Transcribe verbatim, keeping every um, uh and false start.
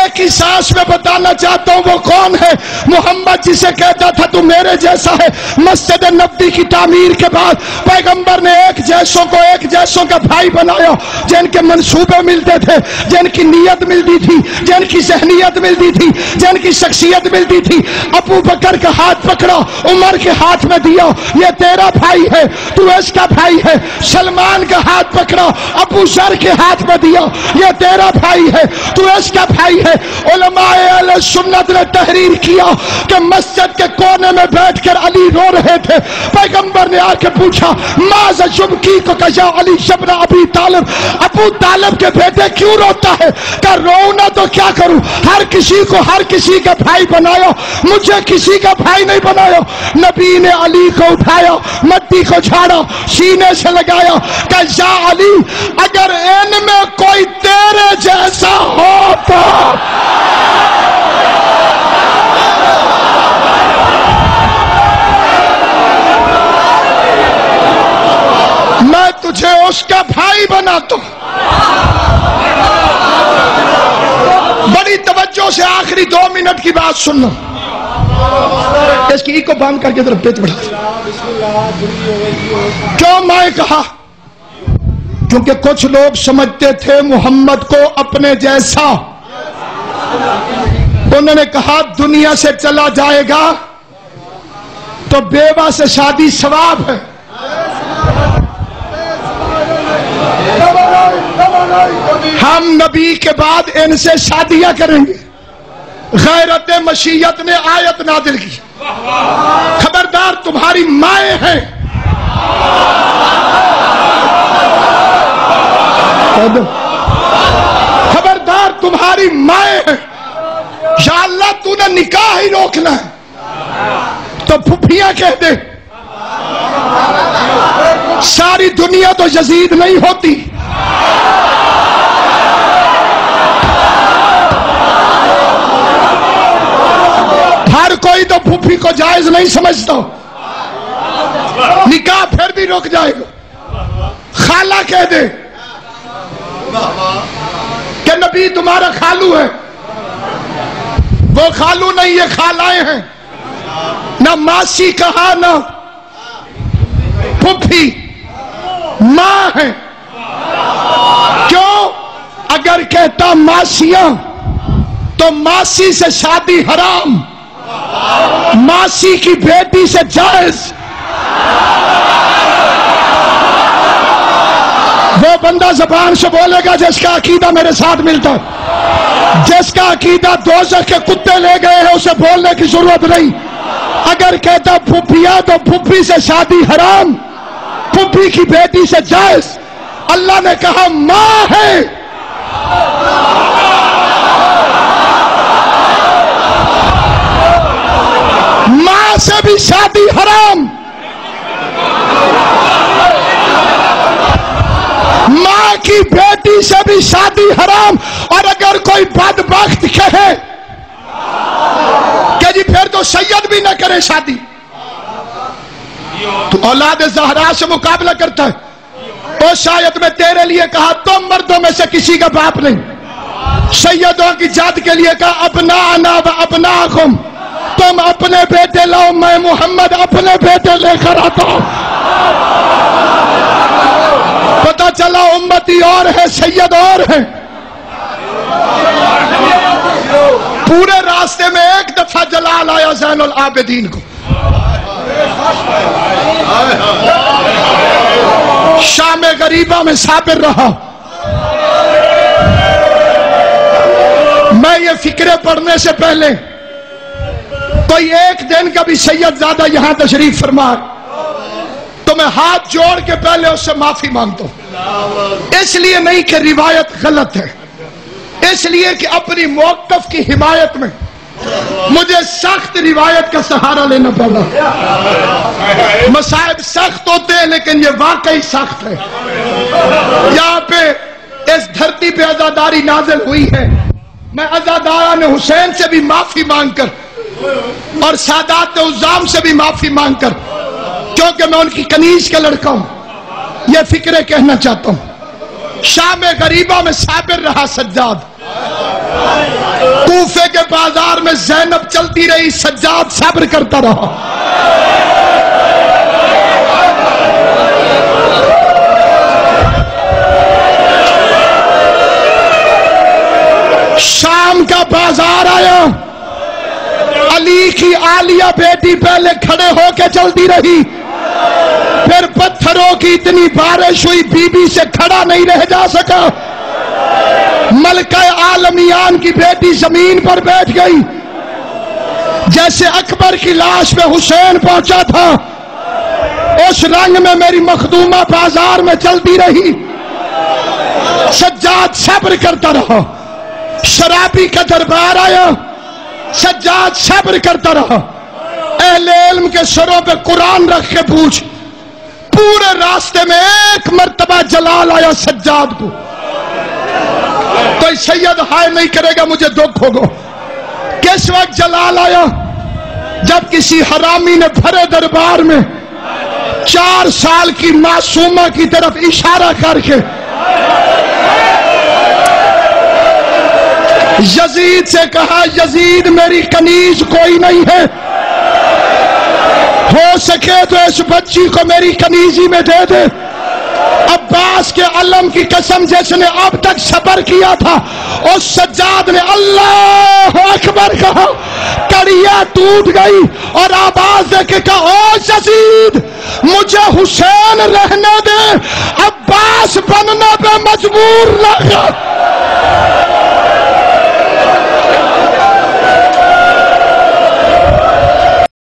ایک ہی سانس میں بتانا چاہتا ہوں وہ کون ہے؟ محمد جسے کہتا تھا تو میرے جیسا ہے۔ مسجد نبوی کی تعمیر کے بعد پیغمبر نے ایک جیسوں کو ایک جیسوں کا بھائی بنایا، جن کے منصوبے ملتے تھے، جن کی نیت ملتی تھی، جن کی ذہنیت ملتی تھی، جن کی شخصیت ملتی تھی۔ ابو بکر کا ہاتھ پکڑا، عمر کے ہاتھ میں دیا، یہ تیرا بھائی ہے، تو اس کا بھائی ہے۔ سلمان کا ہاتھ پکڑا، ابو ذر کے ہاتھ میں دیا، یہ تیرا بھائی ہے، تو اس کا بھائی ہے۔ علماء اہل سنت نے تحریر کیا کہ مسجد کے کونے میں بیٹھ کر علی رو رہے تھے۔ پیغمبر نے آ کے پوچھا ماذا یبکی کو کہا علی ابن ابی طالب، ابو طالب کے بیٹے کیوں روتا ہے؟ کہ رونا تو کیا کروں، ہر کسی کو ہر کسی کا بھائی بنایا، مجھے کسی کا بھائی نہیں بنایا۔ نبی نے علی کو اٹھایا، مٹی کو جھاڑا، سینے سے لگایا کہ یا علی اگر ان میں کوئی تیرے جیسا ہوتا میں تجھے اس کا بھائی بناتا ہوں۔ بڑی توجہ سے آخری دو منٹ کی بات سننا، اس کی کو بند کر کے ذرا پیچ بڑھا۔ کیوں میں کہا؟ کیونکہ کچھ لوگ سمجھتے تھے محمد کو اپنے جیسا، انہوں نے کہا دنیا سے چلا جائے گا تو بیوہ سے شادی ثواب ہے۔ ہم نبی کے بعد ان سے شادیاں کریں گے۔ غیرت مشیت نے آیت نازل کی، خبردار تمہاری مائیں ہیں۔ خبردار تمہاری مائیں ہیں۔ یا اللہ تو نے نکاح ہی روکنا ہے تو پھپھیاں کہہ دے۔ ساری دنیا تو یزید نہیں ہوتی۔ ہر کوئی تو پھوپھی کو جائز نہیں سمجھتا، نکاح پھر بھی رک جائے گا۔ خالہ کہہ دے کہ نبی تمہارا خالو ہے، وہ خالو نہیں یہ خالائیں ہیں، نہ ماسی کہا نہ پھوپھی، ماں ہے۔ کیوں؟ اگر کہتا ماسیاں تو ماسی سے شادی حرام، ماسی کی بیٹی سے جائز۔ وہ بندہ زبان سے بولے گا جس کا عقیدہ میرے ساتھ ملتا ہے، جس کا عقیدہ دوزخ کے کتے لے گئے ہیں اسے بولنے کی ضرورت نہیں۔ اگر کہتا پھوپھیاں تو پھوپھی سے شادی حرام، پھوپھی کی بیٹی سے جائز۔ اللہ نے کہا ماں ہے۔ ماں سے بھی شادی حرام، ماں کی بیٹی سے بھی شادی حرام۔ اور اگر کوئی بدبخت کہے کہ جی پھر تو سید بھی نہ کرے شادی، تو اولاد زہرا سے مقابلہ کرتا ہے۔ اس آیت میں تیرے لیے کہا تم مردوں میں سے کسی کا باپ نہیں، سیدوں کی جد کے لیے کہا ابنانا و ابناکم، تم اپنے بیٹے لاؤ، میں محمد اپنے بیٹے لے کر آتا ہوں۔ پتہ چلا امتی اور ہے، سید اور ہے۔ پورے راستے میں ایک دفعہ جلال آیا زین العابدین کو، شام غریبہ میں صابر رہا۔ میں یہ فکرے پڑھنے سے پہلے کوئی ایک دن کا بھی سید زیادہ یہاں تشریف فرما تو میں ہاتھ جوڑ کے پہلے اس سے معافی مانگتا ہوں۔ اس لیے نہیں کہ روایت غلط ہے، اس لیے کہ اپنی موقف کی حمایت میں مجھے سخت روایت کا سہارا لینا پڑا۔ مصائب سخت ہوتے ہیں لیکن یہ واقعی سخت ہے۔ یہاں پہ اس دھرتی پہ عزاداری نازل ہوئی ہے، میں عزاداران حسین سے بھی معافی مانگ کر اور سادات عظام سے بھی معافی مانگ کر، کیونکہ میں ان کی کنیز کا لڑکا ہوں، یہ فکرے کہنا چاہتا ہوں۔ شام غریبہ میں صابر رہا سجاد، میں زینب چلتی رہی، سجاد صبر کرتا رہا۔ شام کا بازار آیا، علی کی عالیہ بیٹی پہلے کھڑے ہو کے چلتی رہی، پھر پتھروں کی اتنی بارش ہوئی بی بی سے کھڑا نہیں رہ جا سکا، ملکہ عالمیان کی بیٹی زمین پر بیٹھ گئی۔ جیسے اکبر کی لاش پہ حسین پہنچا تھا، اس رنگ میں میری مخدومہ بازار میں چلتی رہی، سجاد صبر کرتا رہا۔ شرابی کا دربار آیا، سجاد صبر کرتا رہا۔ اہل علم کے سروں پہ قرآن رکھ کے پوچھ، پورے راستے میں ایک مرتبہ جلال آیا سجاد کو؟ کوئی سید ہائے نہیں کرے گا، مجھے دکھ ہوگا۔ کس وقت جلال آیا؟ جب کسی حرامی نے بھرے دربار میں چار سال کی معصومہ کی طرف اشارہ کر کے یزید سے کہا، یزید میری کنیز کوئی نہیں ہے، ہو سکے تو اس بچی کو میری کنیزی میں دے دے۔ عباس کے علم کی قسم، جس نے اب تک صبر کیا تھا، اس سجاد نے اللہ اکبر کہا، کڑیاں ٹوٹ گئی اور آواز دے کے کہا، او یزید مجھے حسین رہنے دے، عباس بننے پہ مجبور نہ کر۔